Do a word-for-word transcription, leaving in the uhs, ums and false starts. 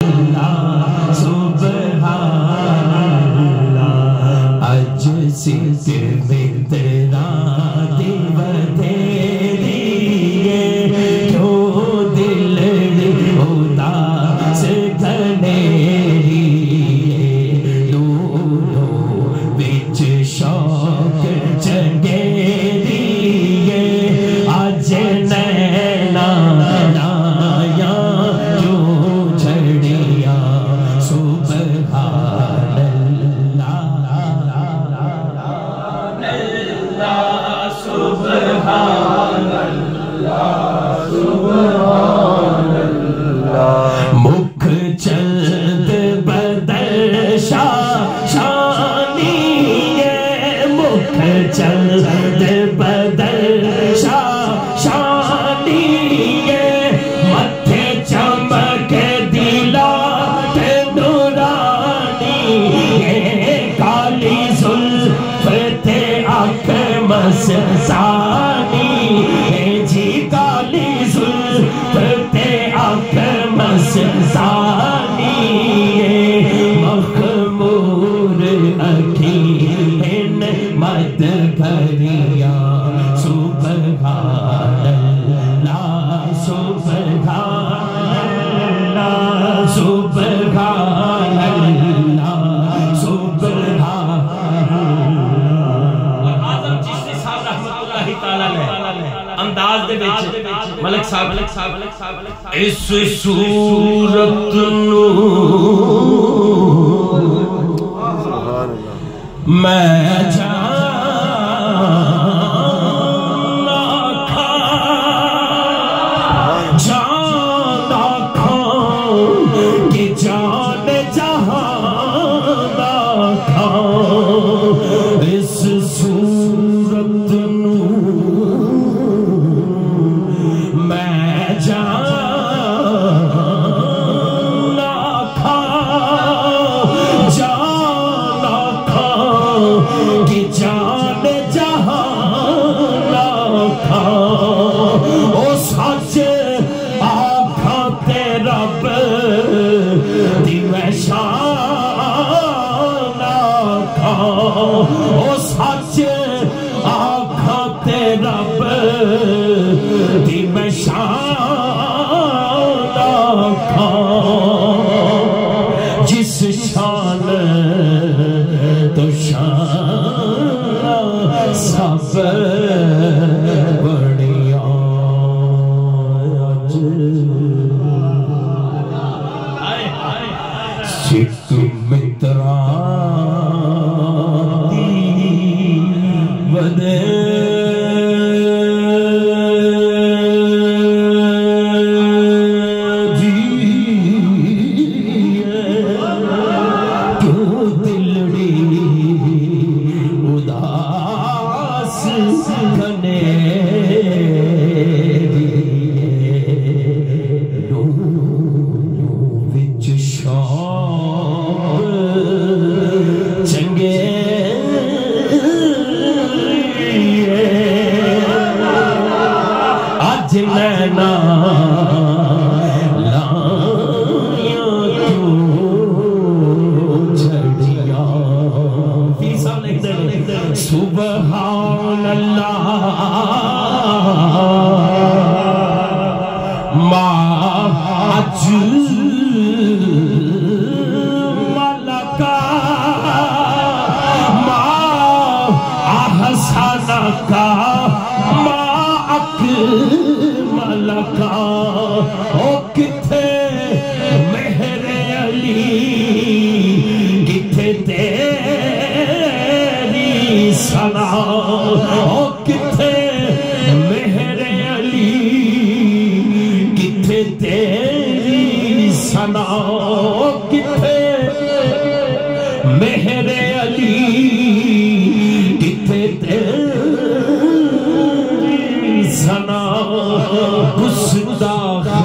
इस सूरत नू मैं जाना खा जाना खा कि जान जहाना खा इस सूरत नू मैं जाना जिस शान तो शान सब बढ़िया सिख मित्रा बदे सुभान अल्लाह माज मलका मा आहसाना का मा अकमल का ओ किथे मेहरे अली किथे तेरी सना ओ किथे मेहरे अली किथे तेरी सना ओ किथे मेहरे अली किथे तेरी सना गुस्ताख